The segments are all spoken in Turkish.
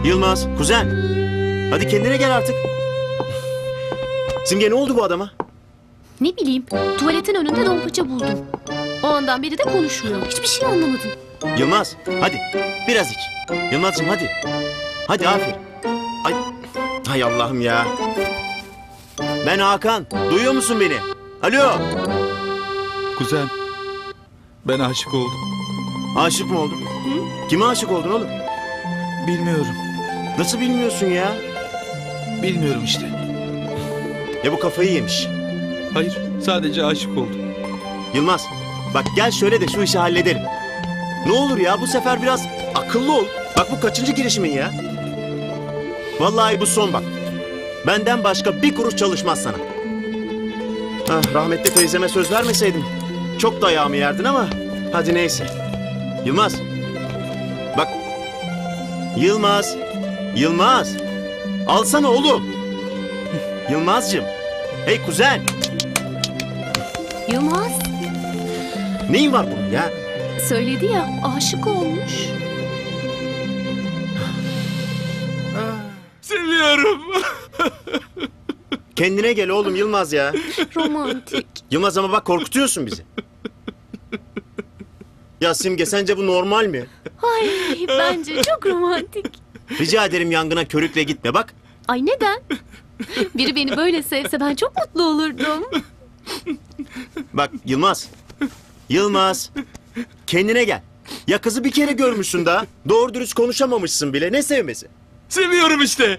Yılmaz, kuzen. Hadi kendine gel artık. Simge ne oldu bu adama? Ne bileyim, tuvaletin önünde donpaça buldum. O andan beri de konuşmuyor. Hiçbir şey anlamadım. Yılmaz, hadi biraz iç. Yılmaz'cığım hadi. Hadi aferin. Ay, hay Allah'ım ya. Ben Hakan. Duyuyor musun beni? Alo. Kuzen, ben aşık oldum. Aşık mı oldun? Kime aşık oldun oğlum? Bilmiyorum. Nasıl bilmiyorsun ya? Bilmiyorum işte. Ya bu kafayı yemiş. Hayır, sadece aşık oldum. Yılmaz, bak gel şöyle de şu işi halledelim. Ne olur ya bu sefer biraz akıllı ol. Bak bu kaçıncı girişimin ya? Vallahi bu son bak. Benden başka bir kuruş çalışmaz sana. Ah, rahmetli teyzeme söz vermeseydim çok dayağımı yerdin ama hadi neyse. Yılmaz. Bak. Yılmaz. Yılmaz. Alsana oğlum. Yılmazcığım. Hey kuzen. Yılmaz Neyin var bunun ya? söyledi ya, aşık olmuş. Seviyorum. Kendine gel oğlum Yılmaz ya. Romantik. Yılmaz ama bak korkutuyorsun bizi. Ya Simge sence bu normal mi? Ay, bence çok romantik. Rica ederim yangına körükle gitme bak. Ay neden? Biri beni böyle sevse ben çok mutlu olurdum. Bak Yılmaz. Yılmaz. Kendine gel. Ya kızı bir kere görmüşsün daha. Doğru dürüst konuşamamışsın bile. Ne sevmesi? Seviyorum işte.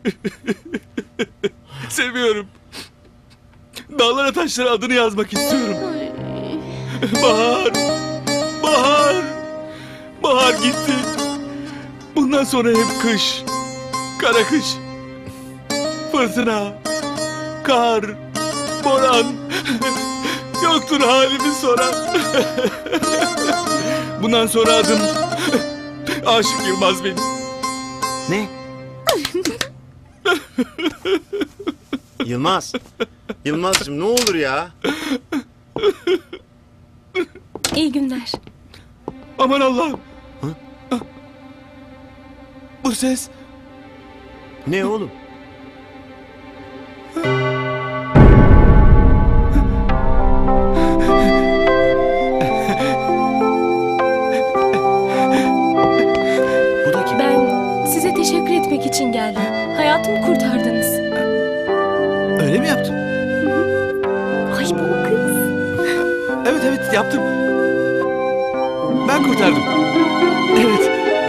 Seviyorum. Dağlara taşlara adını yazmak istiyorum. Ay. Bahar. Bahar. Bahar gitti. Bundan sonra hep kış. Kara kış. Fırtına. Kar. Boran. Yoktur halimi soran. Bundan sonra adım Aşık Yılmaz benim. Ne? Yılmaz. Yılmaz'cığım ne olur ya. İyi günler. Aman Allah'ım. Bu ses. Ne oğlum? Bu da kim? Ben size teşekkür etmek için geldim. Hayatımı kurtardınız. Öyle mi yaptın? Ay bu o kız. Evet evet yaptım. Ben kurtardım. Evet.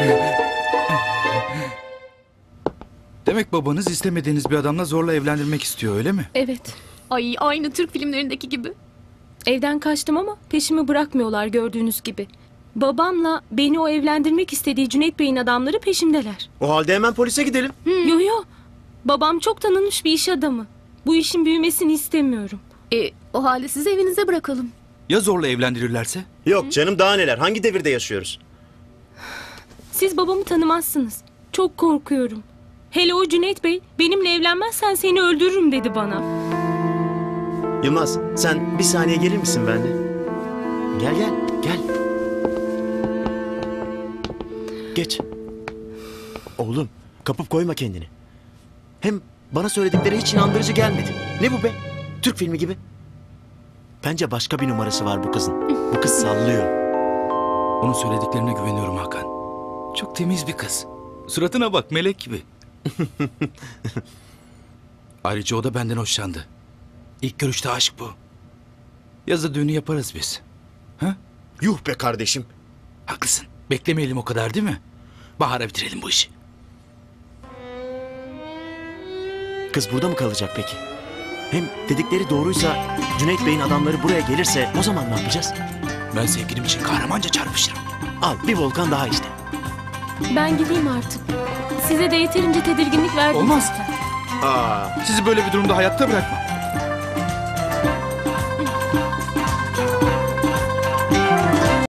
Demek babanız istemediğiniz bir adamla zorla evlendirmek istiyor öyle mi? Evet. Ay aynı Türk filmlerindeki gibi. Evden kaçtım ama peşimi bırakmıyorlar gördüğünüz gibi. Babamla beni o evlendirmek istediği Cüneyt Bey'in adamları peşimdeler. O halde hemen polise gidelim. Yo yo. Babam çok tanınmış bir iş adamı. Bu işin büyümesini istemiyorum. O halde sizi evinize bırakalım. Ya zorla evlendirirlerse? Yok canım daha neler. Hangi devirde yaşıyoruz? Siz babamı tanımazsınız. Çok korkuyorum. Hele o Cüneyt Bey benimle evlenmezsen seni öldürürüm dedi bana. Yılmaz sen bir saniye gelir misin benimle? Gel gel gel. Geç. Oğlum kapıp koyma kendini. Hem bana söyledikleri hiç inandırıcı gelmedi. Ne bu be? Türk filmi gibi. Bence başka bir numarası var bu kızın. Bu kız sallıyor. Onun söylediklerine güveniyorum Hakan. Çok temiz bir kız. Suratına bak melek gibi. Ayrıca o da benden hoşlandı. İlk görüşte aşk bu. Yazı düğünü yaparız biz. Ha? Yuh be kardeşim. Haklısın. Beklemeyelim o kadar değil mi? Bahara bitirelim bu işi. Kız burada mı kalacak peki? Hem dedikleri doğruysa Cüneyt Bey'in adamları buraya gelirse o zaman ne yapacağız? Ben sevgilim için kahramanca çarpışırım. Al bir volkan daha işte. Ben gideyim artık. Size de yeterince tedirginlik verdim. Olmaz. zaten. Aa, Sizi böyle bir durumda hayatta bırakmam.